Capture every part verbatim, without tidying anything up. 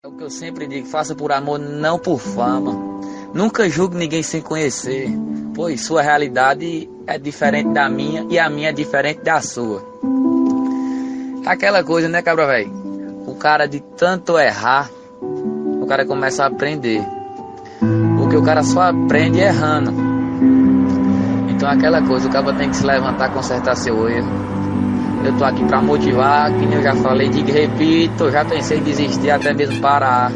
É o que eu sempre digo, faça por amor, não por fama. Nunca julgue ninguém sem conhecer, pois sua realidade é diferente da minha e a minha é diferente da sua. Aquela coisa, né, cabra velho? O cara de tanto errar, o cara começa a aprender. Porque o cara só aprende errando. Então aquela coisa, o cara tem que se levantar, consertar seu erro. Eu tô aqui pra motivar, que nem eu já falei, digo e repito, eu já pensei em desistir, até mesmo parar.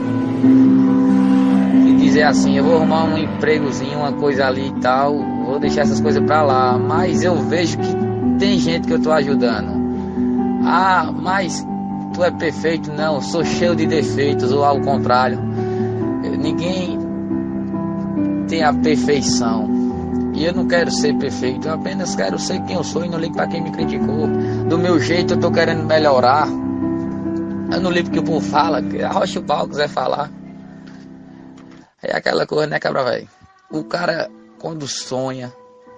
E dizer assim, eu vou arrumar um empregozinho, uma coisa ali e tal, vou deixar essas coisas pra lá. Mas eu vejo que tem gente que eu tô ajudando. Ah, mas tu é perfeito? Não, eu sou cheio de defeitos, ou ao contrário. Ninguém tem a perfeição. E eu não quero ser perfeito, eu apenas quero ser quem eu sou e não ligo pra quem me criticou. Do meu jeito eu tô querendo melhorar. Eu não ligo que o povo fala, arrocha o pau, quiser falar. É aquela coisa, né, cabra velho? O cara, quando sonha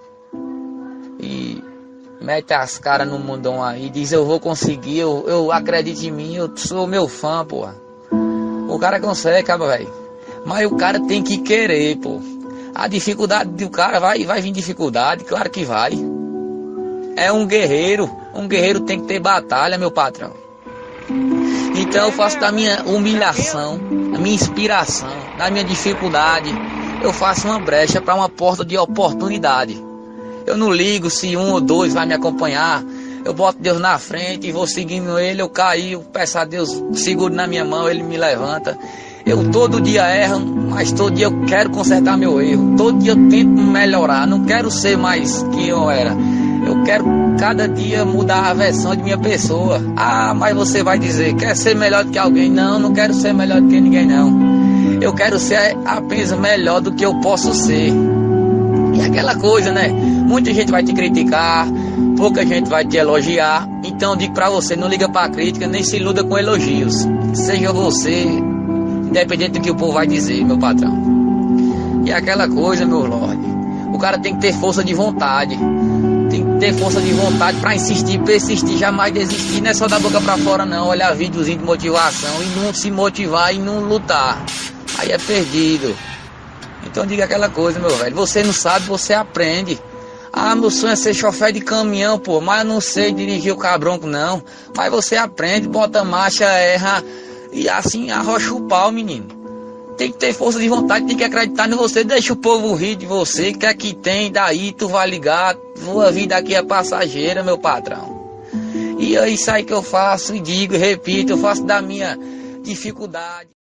e mete as caras no mundão aí, diz eu vou conseguir, eu, eu acredito em mim, eu sou meu fã, porra. O cara consegue, cabra velho. Mas o cara tem que querer, pô. A dificuldade do cara vai, vai vir dificuldade, claro que vai. É um guerreiro, um guerreiro tem que ter batalha, meu patrão. Então eu faço da minha humilhação, da minha inspiração, da minha dificuldade, eu faço uma brecha para uma porta de oportunidade. Eu não ligo se um ou dois vai me acompanhar, eu boto Deus na frente e vou seguindo ele, eu caí, eu peço a Deus, seguro na minha mão, ele me levanta. Eu todo dia erro, mas todo dia eu quero consertar meu erro. Todo dia eu tento melhorar, não quero ser mais que eu era. Eu quero cada dia mudar a versão de minha pessoa. Ah, mas você vai dizer, quer ser melhor do que alguém? Não, não quero ser melhor do que ninguém, não. Eu quero ser apenas melhor do que eu posso ser. E aquela coisa, né? Muita gente vai te criticar, pouca gente vai te elogiar. Então eu digo pra você, não liga pra crítica, nem se iluda com elogios. Seja você... independente do que o povo vai dizer, meu patrão. E aquela coisa, meu lorde, o cara tem que ter força de vontade. Tem que ter força de vontade pra insistir, persistir, jamais desistir. Não é só da boca pra fora não, olhar videozinho de motivação e não se motivar e não lutar. Aí é perdido. Então diga aquela coisa, meu velho, você não sabe, você aprende. Ah, meu sonho é ser chofer de caminhão, pô, mas eu não sei dirigir o cabronco não. Mas você aprende, bota marcha, erra... e assim arrocha o pau, menino. Tem que ter força de vontade, tem que acreditar em você. Deixa o povo rir de você. Quer que tem, daí tu vai ligar. Tua vida aqui é passageira, meu patrão. E é isso aí que eu faço, e digo, e repito, eu faço da minha dificuldade.